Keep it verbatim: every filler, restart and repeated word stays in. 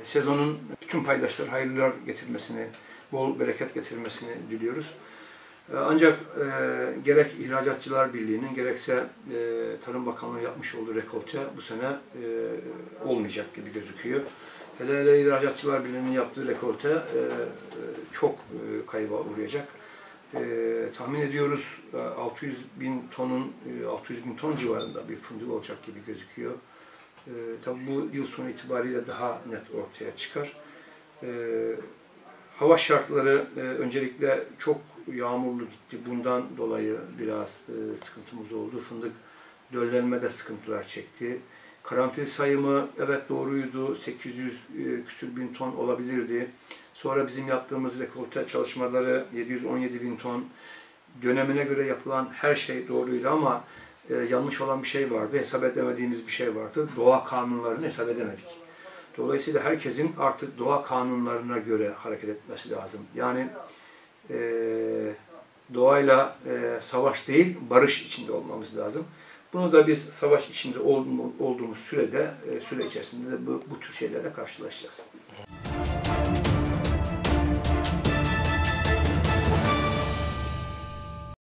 sezonun bütün paydaşlara hayırlar getirmesini, bol bereket getirmesini diliyoruz. Ancak e, gerek İhracatçılar Birliği'nin gerekse e, Tarım Bakanlığı yapmış olduğu rekolte bu sene e, olmayacak gibi gözüküyor. Hele hele İhracatçılar Birliği'nin yaptığı rekolte e, e, çok e, kayba uğrayacak. E, tahmin ediyoruz altı yüz bin tonun altı yüz bin ton civarında bir fındık olacak gibi gözüküyor. E, tabii bu yıl sonu itibariyle daha net ortaya çıkar. E, hava şartları e, öncelikle çok yağmurlu gitti. Bundan dolayı biraz e, sıkıntımız oldu. Fındık döllenmede sıkıntılar çekti. Karanfil sayımı evet doğruydu. sekiz yüz e, küsür bin ton olabilirdi. Sonra bizim yaptığımız rekolte çalışmaları yedi yüz on yedi bin ton. Dönemine göre yapılan her şey doğruydu ama e, yanlış olan bir şey vardı. Hesap edemediğimiz bir şey vardı. Doğa kanunlarını hesap edemedik. Dolayısıyla herkesin artık doğa kanunlarına göre hareket etmesi lazım. Yani e, doğayla e, savaş değil, barış içinde olmamız lazım. Bunu da biz savaş içinde olduğumuz sürede, süre içerisinde de bu, bu tür şeylerle karşılaşacağız.